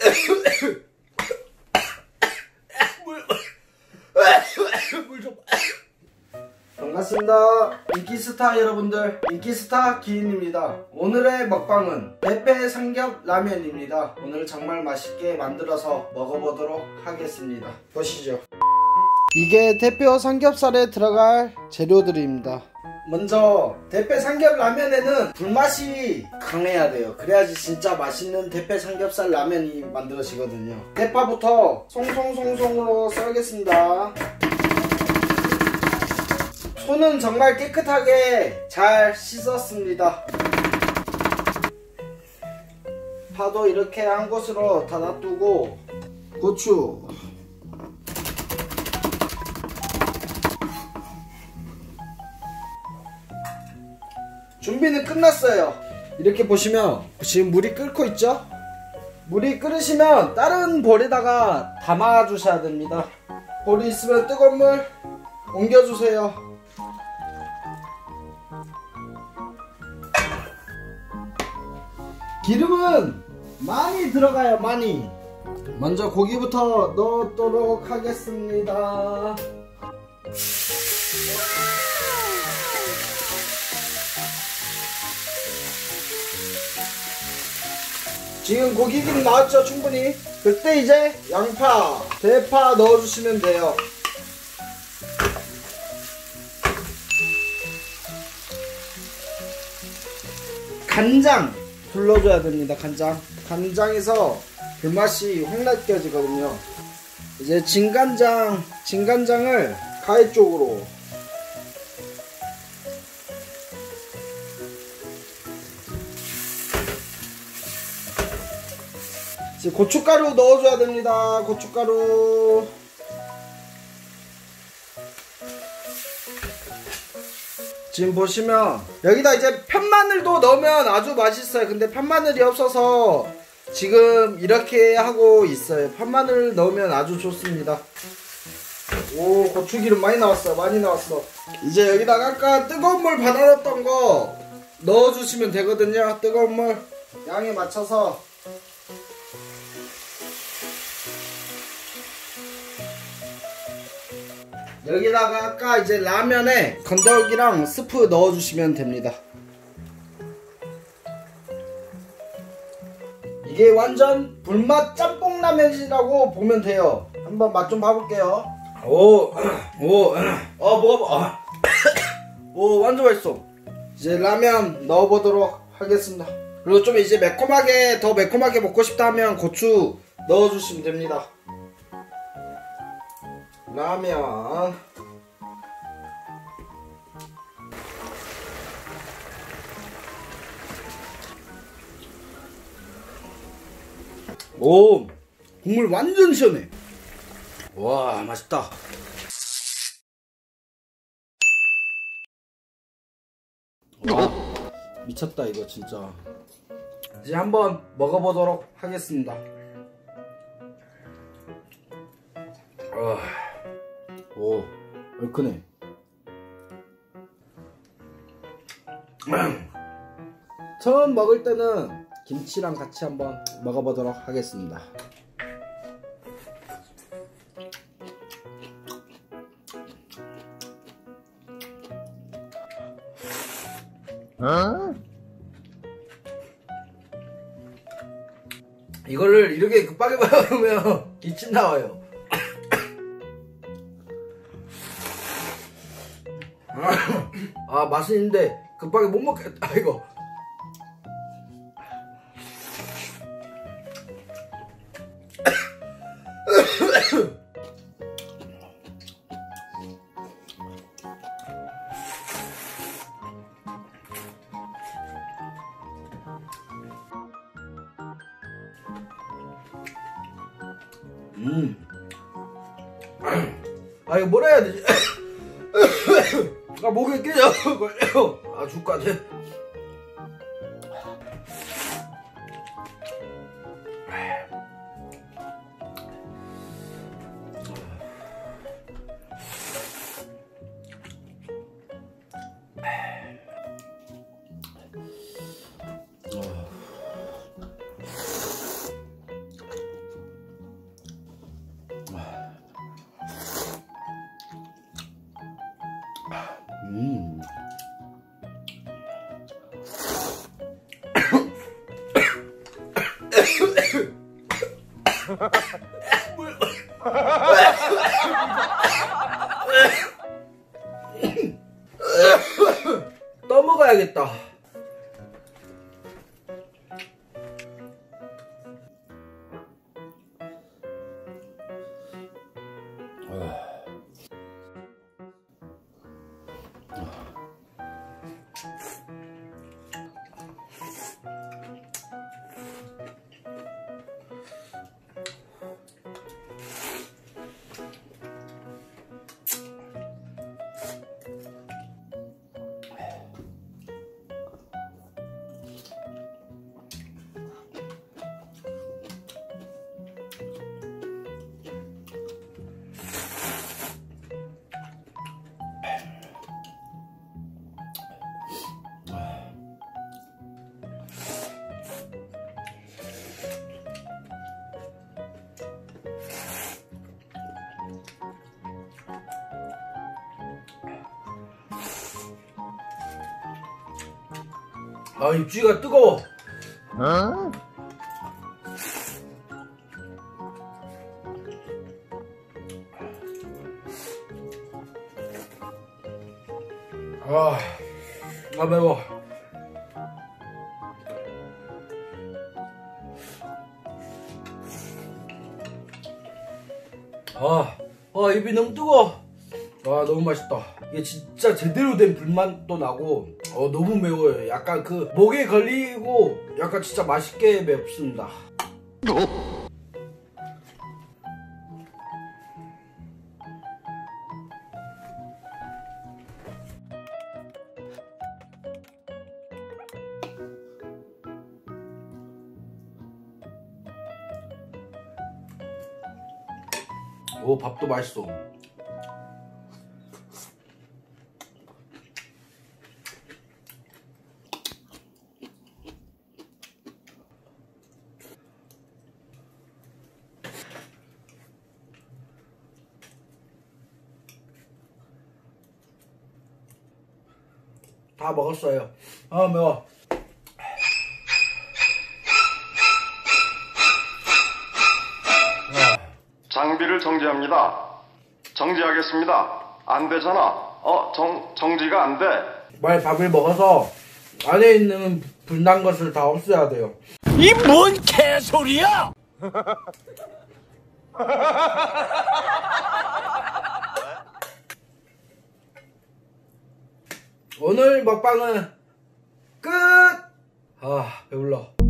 물 좀. 반갑습니다. 인기스타 여러분들, 인기스타 기인입니다. 오늘의 먹방은 대패 삼겹 라면입니다. 오늘 정말 맛있게 만들어서 먹어보도록 하겠습니다. 보시죠. 이게 대패 삼겹살에 들어갈 재료들입니다. 먼저 대패 삼겹 라면에는 불맛이 강해야 돼요. 그래야지 진짜 맛있는 대패 삼겹살 라면이 만들어지거든요. 대파부터 송송송송으로 썰겠습니다. 손은 정말 깨끗하게 잘 씻었습니다. 파도 이렇게 한 곳으로 다 놔두고, 고추, 준비는 끝났어요. 이렇게 보시면 지금 물이 끓고 있죠? 물이 끓으시면 다른 볼에다가 담아 주셔야 됩니다. 볼이 있으면 뜨거운 물 옮겨주세요. 기름은 많이 들어가요. 많이. 먼저 고기부터 넣도록 하겠습니다. 지금 고기 기름 나왔죠? 충분히. 그때 이제 양파, 대파 넣어주시면 돼요. 간장 둘러줘야 됩니다. 간장에서 불맛이 확 느껴지거든요. 이제 진간장을 가위 쪽으로, 이제 고춧가루 넣어줘야 됩니다. 고춧가루. 지금 보시면 여기다 이제 편마늘도 넣으면 아주 맛있어요. 근데 편마늘이 없어서 지금 이렇게 하고 있어요. 편마늘 넣으면 아주 좋습니다. 오, 고추기름 많이 나왔어. 많이 나왔어. 이제 여기다가 아까 뜨거운 물 받아놨던 거 넣어주시면 되거든요. 뜨거운 물 양에 맞춰서. 여기다가 아까 이제 라면에 건더기랑 스프 넣어주시면 됩니다. 이게 완전 불맛 짬뽕 라면이라고 보면 돼요. 한번 맛 좀 봐볼게요. 먹어봐. 오, 완전 맛있어. 이제 라면 넣어보도록 하겠습니다. 그리고 좀 이제 더 매콤하게 먹고 싶다 하면 고추 넣어주시면 됩니다. 라면. 오, 국물 완전 시원해. 와, 맛있다. 와, 미쳤다 이거 진짜. 이제 한번 먹어보도록 하겠습니다. 오, 얼큰해. 처음 먹을 때는 김치랑 같이 한번 먹어보도록 하겠습니다. 이거를 이렇게 급하게 먹으면 기침 나와요. 아, 맛은 있는데 급하게 못 먹겠다 이거. 아, 이거 뭐라 해야 되지? 아, 목에 깨져. 아, 죽겠네. 떠먹어야겠다. 아, 입주위가 뜨거워. 어? 아 매워. 입이 너무 뜨거워. 너무 맛있다. 이게 진짜 제대로 된 불맛도 나고 너무 매워요. 약간 그 목에 걸리고 약간 진짜 맛있게 맵습니다. 오, 밥도 맛있어. 다 먹었어요. 매워. 장비를 정지합니다. 정지하겠습니다. 안 되잖아. 정지가 안 돼. 빨리 밥을 먹어서 안에 있는 불난 것을 다 없애야 돼요. 이 뭔 개소리야! 오늘 먹방은 끝! 배불러.